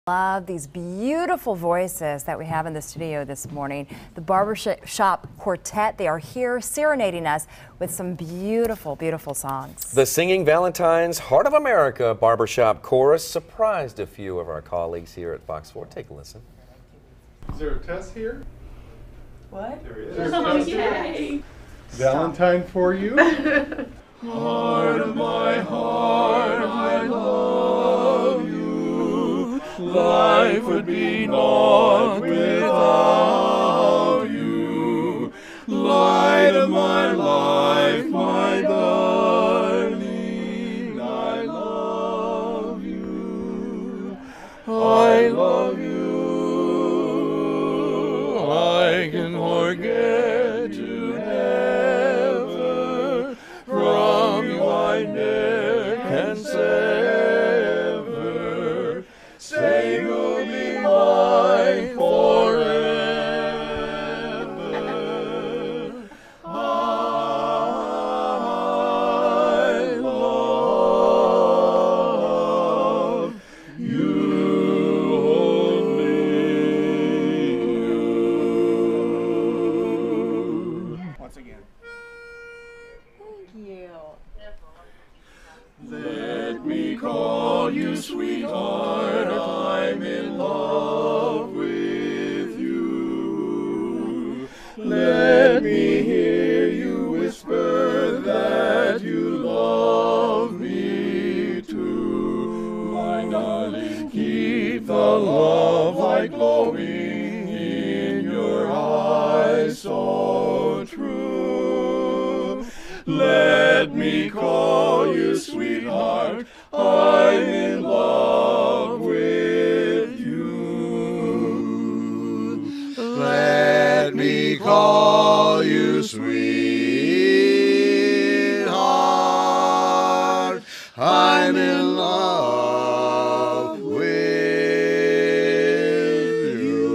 Love these beautiful voices that we have in the studio this morning. The Barbershop Quartet, they are here serenading us with some beautiful, beautiful songs. The Singing Valentine's Heart of America Barbershop Chorus surprised a few of our colleagues here at Fox 4. Take a listen. Is there a test here? What? There is. Oh, yay! Valentine for you. Heart of my heart, I love you. Life would be naught without you. Light of my life, my darling, I love you. I love you. I can forget you never. From you I ne'er can sever. Say you'll be mine forever. I love you only. Once again. Thank you. Let me call you sweetheart, I'm in love with you. Let me hear you whisper that you love me too. My darling, keep the love light glowing in your eyes so true. Let me call you sweetheart, I'm in love with you. Let me call you sweetheart, I'm in love with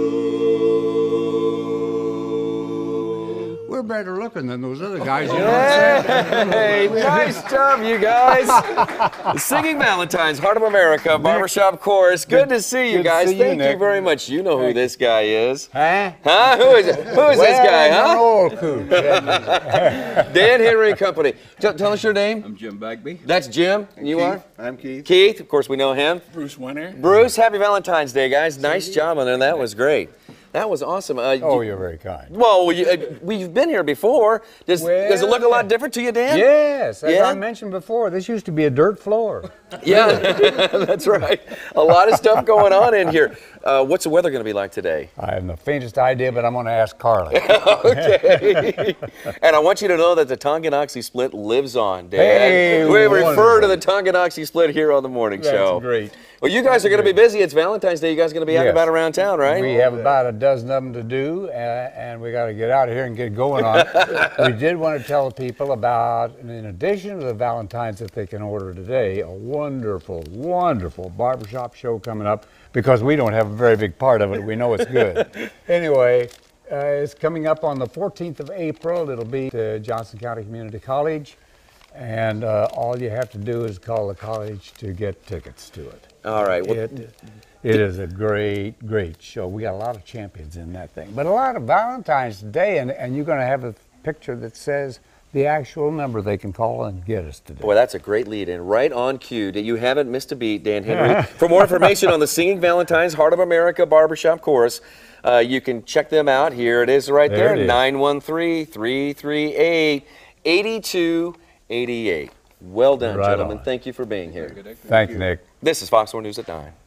you. We're better looking than those other guys. You know what I'm saying? Hey, nice job, you guys. The Singing Valentine's Heart of America Barbershop Chorus. Good to see you good to guys. see you, Thank you Nick. very much. You know who this guy is. Huh? Huh? Who is this guy, Well, huh? an old coot. Dan Henry and Company. Tell us your name. I'm Jim Bagby. That's Jim. And you are? I'm Keith. Keith. Of course, we know him. Bruce Winter. Bruce, happy Valentine's Day, guys. Nice job on there. That was great. That was awesome. Oh, you're very kind. Well, we've been here before. Does it look a lot different to you, Dan? Yes, as Yeah? I mentioned before, this used to be a dirt floor. Yeah, that's right. A lot of stuff going on in here. What's the weather going to be like today? I have the faintest idea, but I'm going to ask Carly. Okay. And I want you to know that the Tonganoxie split lives on, Dan. Hey, we refer to wonderful. the Tonganoxie split here on the morning show. That's great. Well, you guys are going to be busy. It's Valentine's Day. You guys are going to be out and Yes. about around town, right? We have about a dozen of them to do, and we got to get out of here and get going on it. We did want to tell people about, in addition to the Valentines that they can order today, a wonderful, wonderful barbershop show coming up, because we don't have a very big part of it. We know it's good. Anyway, it's coming up on the 14th of April. It'll be at Johnson County Community College, and all you have to do is call the college to get tickets to it. All right. Well, It is a great, great show. We got a lot of champions in that thing. But a lot of Valentine's Day, and you're going to have a picture that says the actual number they can call and get us today. boy, that's a great lead in. Right on cue. You haven't missed a beat, Dan Henry. For more information on the Singing Valentine's Heart of America Barbershop Chorus, you can check them out. Here it is right there, 913-338-8288. Well done, Right gentlemen. on. Thank you for being here. Thank you, Nick. This is Fox 4 News at 9.